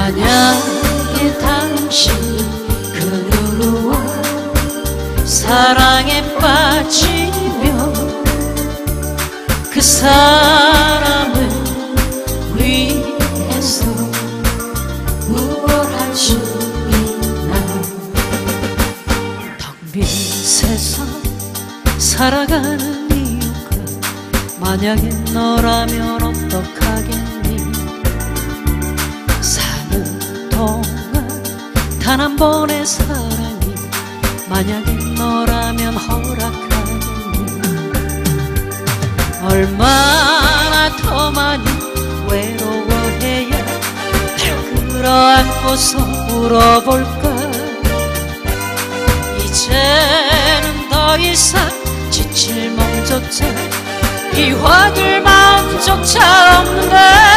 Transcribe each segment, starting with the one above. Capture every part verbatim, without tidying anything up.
만약에 당신이 그 누구와 사랑에 빠지면 그 사람을 위해서 무엇 할 수 있나. 텅 빈 세상 살아가는 이유가 만약에 너라면 어떡하겠니. 사는 동안 단 한 번의 사랑이 만약에 너라면 허락하겠니. 얼마나 더 많이 외로워해야 날 끌어안고서 울어볼까. 이제는 더 이상 지칠 몸조차 비화될 마음조차 없는데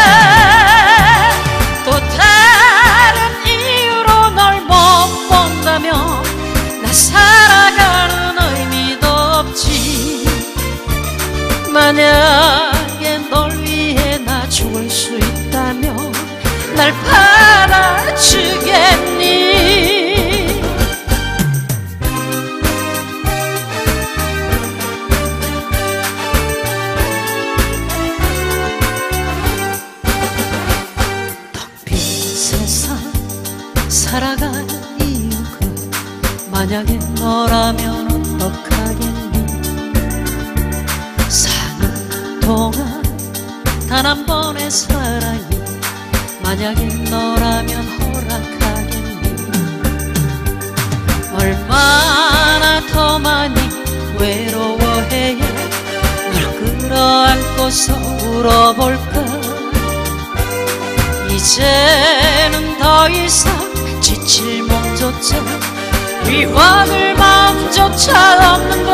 또 다른 이유로 널 못 본다면 나 살아가는 의미도 없지. 만약에 널 위해 나 죽을 수 있다면 날 받아주겠니. 살아가는 이유가 만약에 너라면 어떡하겠니. 사는 동안 단 한 번의 사랑이 만약에 너라면 허락하겠니. 얼마나 더 많이 외로워해야 널 끌어안고서 울어볼까. 이제는 더 이상 지칠 몸조차 위화될 마음조차 없는데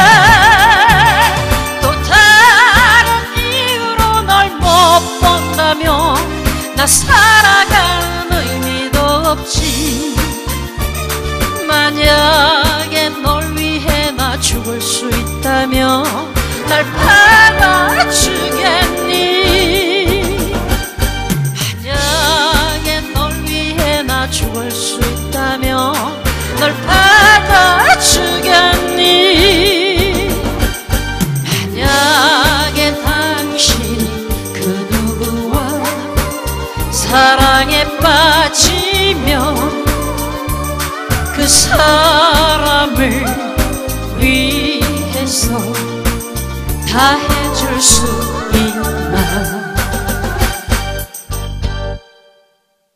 또 다른 이유로 널 못 본다면 나 살아가는 의미도 없지. 만약에 널 위해 나 죽을 수 있다면 날 받아주겠니. 죽을 수 있다면 널 받아주겠니. 만약에 당신이 그 누구와 사랑에 빠지면 그 사람을 위해서 다 해줄 수